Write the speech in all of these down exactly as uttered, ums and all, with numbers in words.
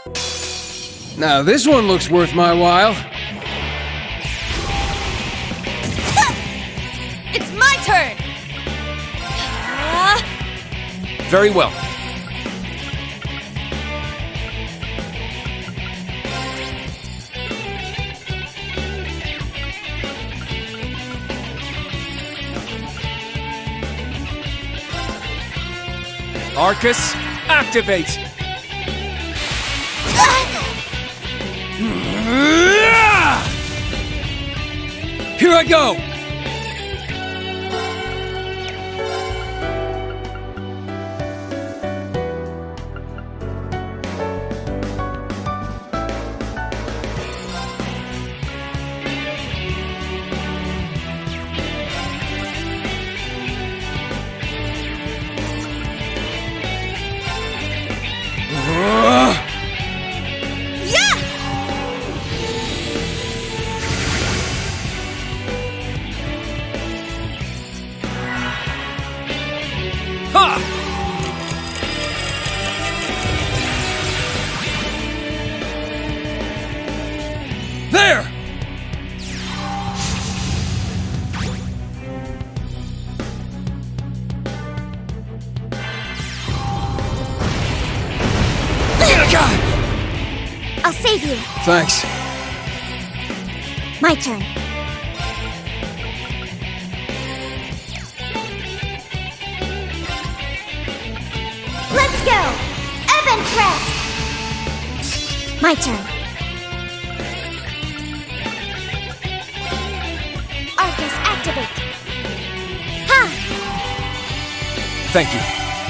Now this one looks worth my while. It's my turn! Uh... Very well. Arcus, activate! Here I go! There! I'll save you. Thanks. My turn. Let's go! Evan Crest! My turn. Arcus, activate! Ha! Thank you.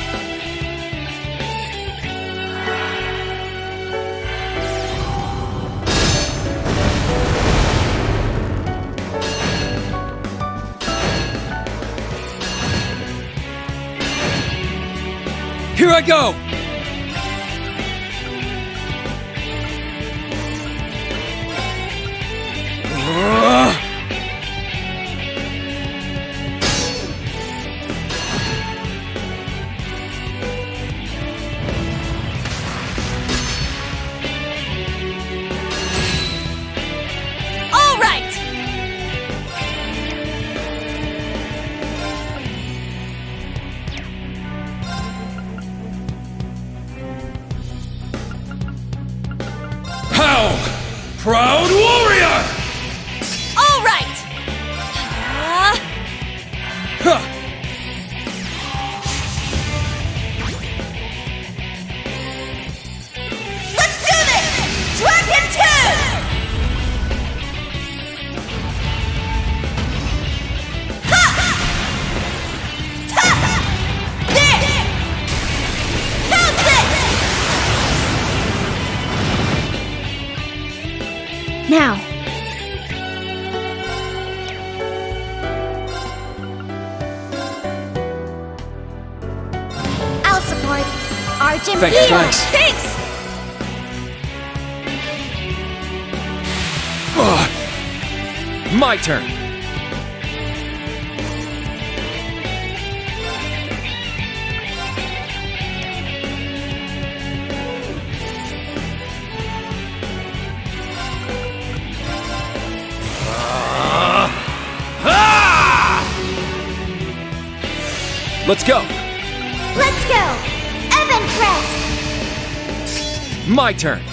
Here I go! Uh. All right! Proud warrior! All right! Uh... Huh. Let's do this! Dragon two! Ha! Ta! There! How's this? Now. I'll support. Argent Thanks, here. thanks. Thanks! Ugh. My turn. Let's go! Let's go! Evan Crest! My turn!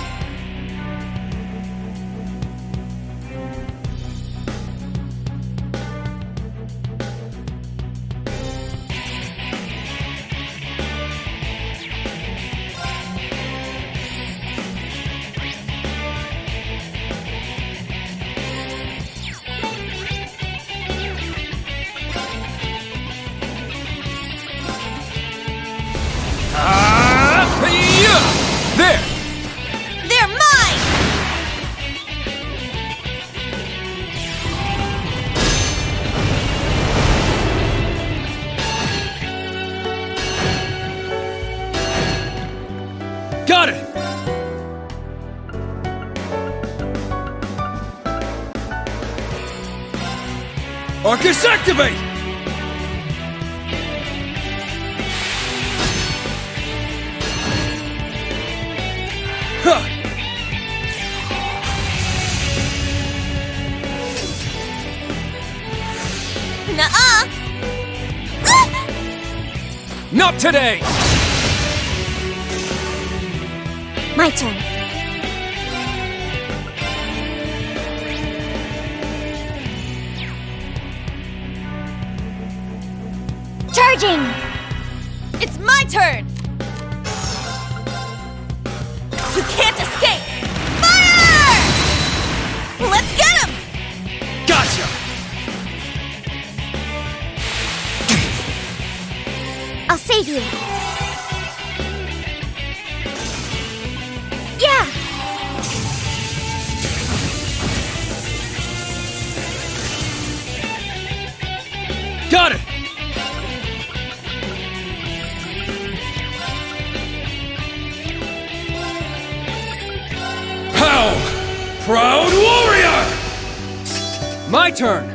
There! They're mine! Got it! Arcus, activate! Not today! My turn. Charging! It's my turn! You can't escape! Fire! Let's get him! Gotcha! I'll save you. Yeah! Got it! How? Proud warrior! My turn!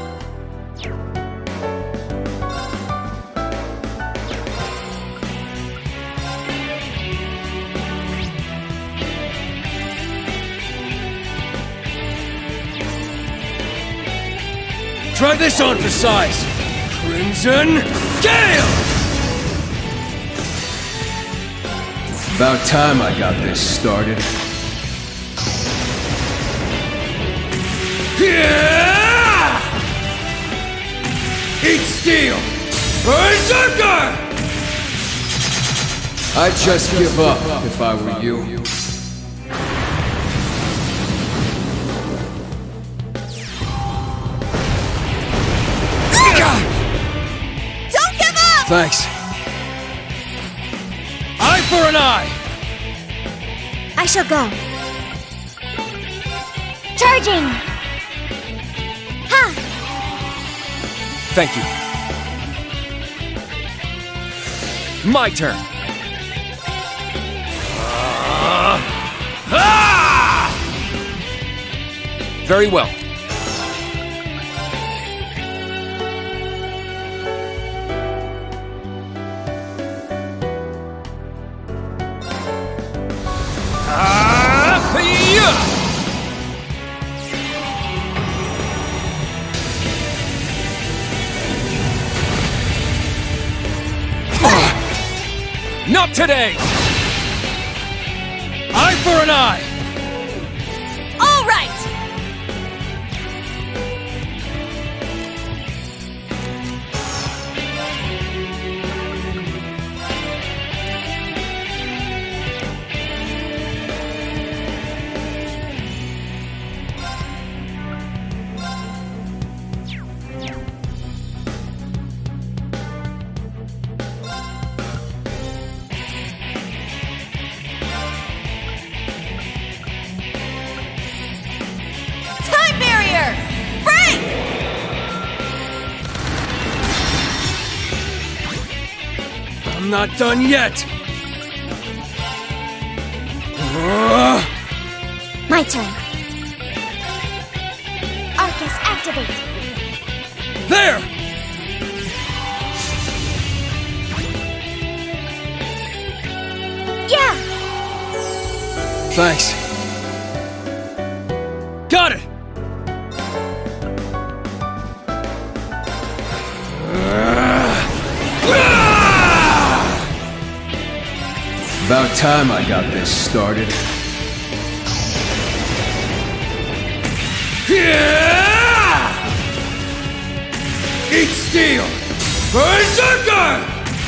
Try this on for size. Crimson Gale! About time I got this started. Yeah! Eat steel! Berserker! I'd just give up if I were you. Don't give up! Thanks. Eye for an eye! I shall go. Charging! Ha! Thank you. My turn. Ah! Very well. Ah! Yeah! Not today! Eye for an eye! All right! Time barrier! Break! I'm not done yet! Ah! My turn. Arcus, activate. There! Yeah! Thanks. Got it! About time I got this started. Yeah! Eat steel! Berserker!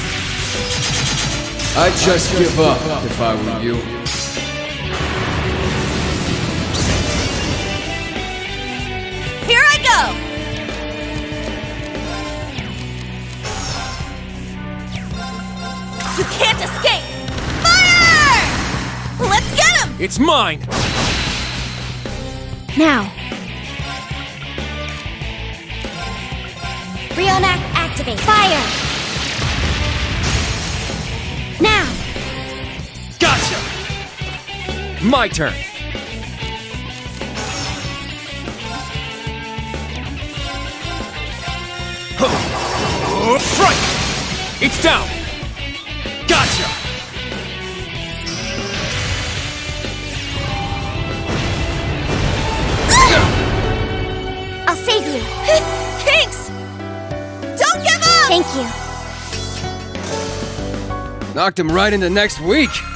I'd just give up if I were you. Here I go! You can't escape! Fire! Let's get him! It's mine! Now. Rebalance, activate. Fire! Now. Gotcha! My turn! Strike! It's down! Gotcha! I'll save you. Thanks! Don't give up! Thank you. Knocked him right into next week.